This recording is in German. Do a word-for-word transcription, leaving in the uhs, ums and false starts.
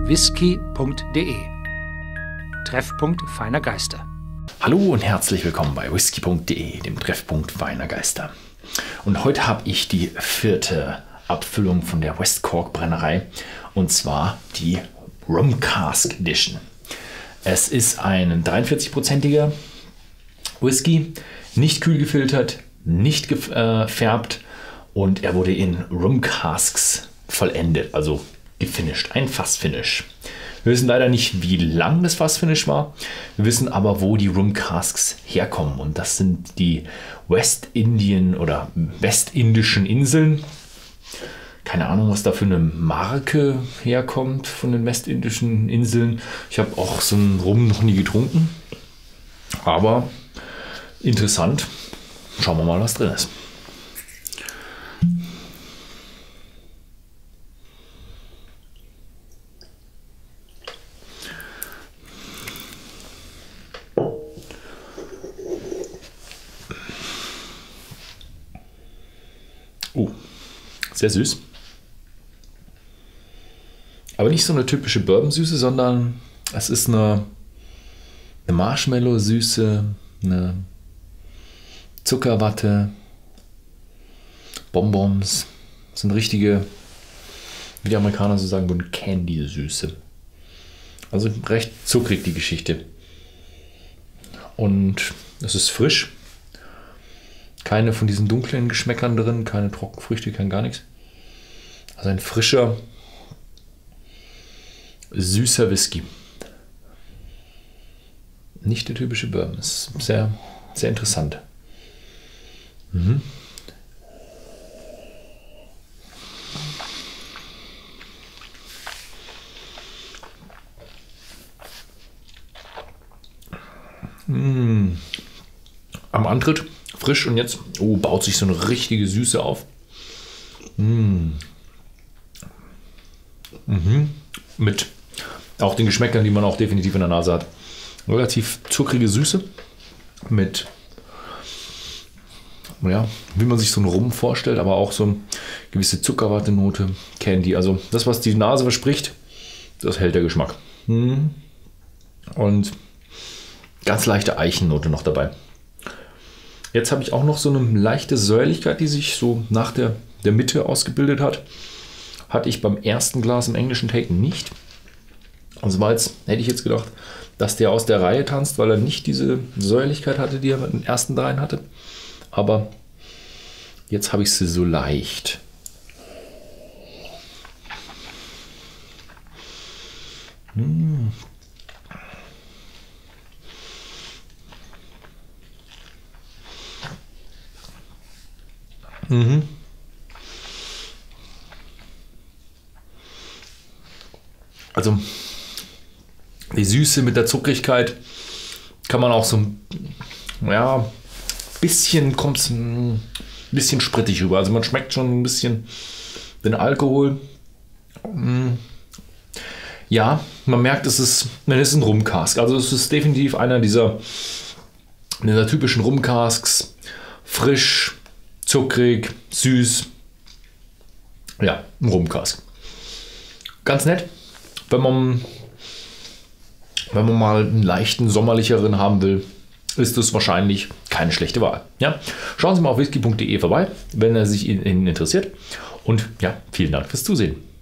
whisky punkt de. Treffpunkt feiner Geister. Hallo und herzlich willkommen bei whisky punkt de, dem Treffpunkt feiner Geister. Und heute habe ich die vierte Abfüllung von der West Cork Brennerei, und zwar die Rum Cask Edition. Es ist ein dreiundvierzig-prozentiger Whisky, nicht kühl gefiltert, nicht gefärbt, und er wurde in Rum Casks vollendet, also gefinished, ein Fassfinish. Wir wissen leider nicht, wie lang das Fassfinish war. Wir wissen aber, wo die Rum Casks herkommen, und das sind die Westindien oder westindischen Inseln. Keine Ahnung, was da für eine Marke herkommt von den westindischen Inseln. Ich habe auch so einen Rum noch nie getrunken, aber interessant. Schauen wir mal, was drin ist. Oh, sehr süß. Aber nicht so eine typische Bourbon-Süße, sondern es ist eine, eine Marshmallow-Süße, eine Zuckerwatte, Bonbons. Das sind richtige, wie die Amerikaner so sagen würden, Candy-Süße. Also recht zuckrig die Geschichte. Und es ist frisch. Keine von diesen dunklen Geschmäckern drin, keine Trockenfrüchte, kein gar nichts. Also ein frischer, süßer Whisky. Nicht der typische Bourbon. Ist sehr, sehr interessant. Mhm. Mmh. Am Antritt frisch, und jetzt oh, baut sich so eine richtige Süße auf. Mmh. Mhm. Mit auch den Geschmäckern, die man auch definitiv in der Nase hat. Relativ zuckrige Süße mit, ja, wie man sich so einen Rum vorstellt, aber auch so eine gewisse Zuckerwatte-Note, Candy. Also das, was die Nase verspricht, das hält der Geschmack. Mmh. Und ganz leichte Eichennote noch dabei. Jetzt habe ich auch noch so eine leichte Säuerlichkeit, die sich so nach der, der Mitte ausgebildet hat. Hatte ich beim ersten Glas im englischen Taken nicht. Also war jetzt, hätte ich jetzt gedacht, dass der aus der Reihe tanzt, weil er nicht diese Säuerlichkeit hatte, die er mit den ersten dreien hatte. Aber jetzt habe ich sie so leicht. Mmh. Mhm. Also die Süße mit der Zuckrigkeit kann man auch so ein ja, bisschen, kommt es ein bisschen sprittig rüber. Also man schmeckt schon ein bisschen den Alkohol. Ja, man merkt, es ist, es ist ein Rum Cask. Also es ist definitiv einer dieser, dieser typischen Rum Casks. Frisch, zuckrig, süß. Ja, ein Rum Cask. Ganz nett, wenn man, wenn man mal einen leichten, sommerlicheren haben will, ist es wahrscheinlich keine schlechte Wahl. Ja? Schauen Sie mal auf whisky punkt de vorbei, wenn er sich Ihnen interessiert. Und ja, vielen Dank fürs Zusehen.